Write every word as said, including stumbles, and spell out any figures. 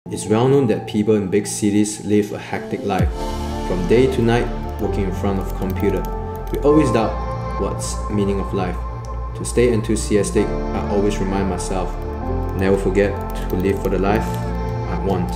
It's well known that people in big cities live a hectic life, from day to night working in front of a computer. We always doubt what's the meaning of life. To stay enthusiastic, I always remind myself, never forget to live for the life I want.